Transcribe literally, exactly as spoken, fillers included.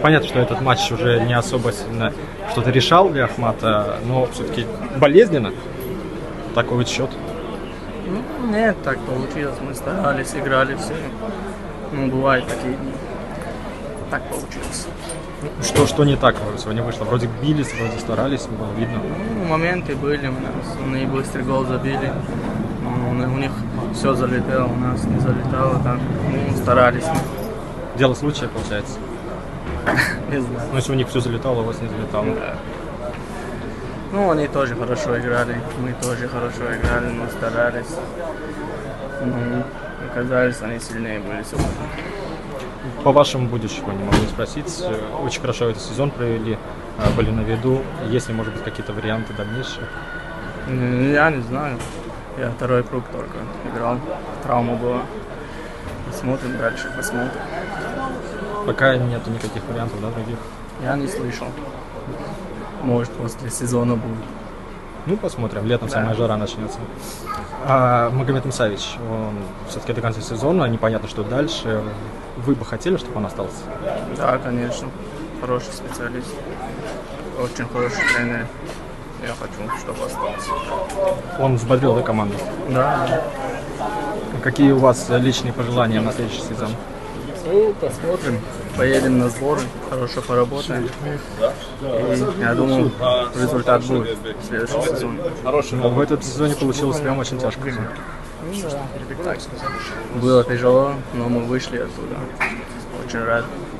понятно, что этот матч уже не особо сильно что-то решал для Ахмата, но все-таки болезненно такой вот счет. Ну, нет, так получилось. Мы старались, играли все. Ну, бывают такие дни. Так получилось. Что, что не так сегодня вышло? Вроде бились, вроде старались, было видно. Ну, моменты были у нас. Они быстрый гол забили. Ну, у них все залетело, у нас не залетало. Так. Ну, старались. Дело случая, получается. Не знаю. Но если у них все залетало, у вас не залетало. Да. Ну, они тоже хорошо играли, мы тоже хорошо играли, но старались. Ну, оказались, они сильнее были сегодня. По вашему будущему, не могу спросить, очень хорошо этот сезон провели, были на виду. Есть ли, может быть, какие-то варианты дальнейшие? Я не знаю. Я второй круг только играл. Травма была. Посмотрим дальше, посмотрим. Пока нету никаких вариантов, да, других? Я не слышал. Может, после сезона будет. Ну, посмотрим. Летом Да. самая жара начнется. А Магомед Мусаевич, он все-таки до конца сезона, непонятно, что дальше. Вы бы хотели, чтобы он остался? Да, конечно. Хороший специалист. Очень хороший тренер. Я хочу, чтобы остался. Он взбодрил, да, команду? Да, да. Какие у вас личные пожелания на следующий сезон? Ну, посмотрим. Поедем на сборы, хорошо поработаем. И я думаю, результат будет в следующем сезоне. Но в этом сезоне получилось прям очень тяжко. Так, было тяжело, но мы вышли оттуда. Очень рад.